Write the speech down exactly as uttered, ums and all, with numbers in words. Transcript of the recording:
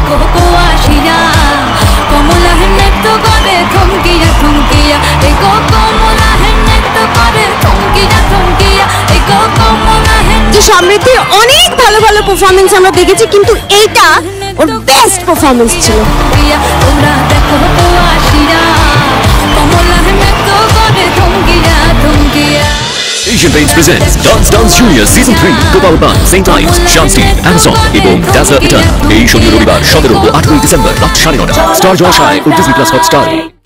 দেখো কোয়াশিয়া কমলা হেনে তো করে থমকিয়া থমকিয়া দেখো কমলা হেনে তো করে থমকিয়া থমকিয়া দেখো কমলা হেনে। যে সমৃদ্ধির অনেক ভালো ভালো পারফরম্যান্স আমরা দেখেছি, কিন্তু এইটা ওর বেস্ট পারফরম্যান্স ছিল। তোমরা দেখো কোয়াশিয়া কমলা হেনে তো করে থমকিয়া থমকিয়া। Asian Paints presents Dance Dance Junior Season three, co-powered by Saint Ives, Shanti, Amazon এবং Jalsha এই শনি রবিবার সতেরো ও আঠারোই ডিসেম্বর রাত সাড়ে নটা স্টার জলসায় ও ডিজনি প্লাস হটস্টারে।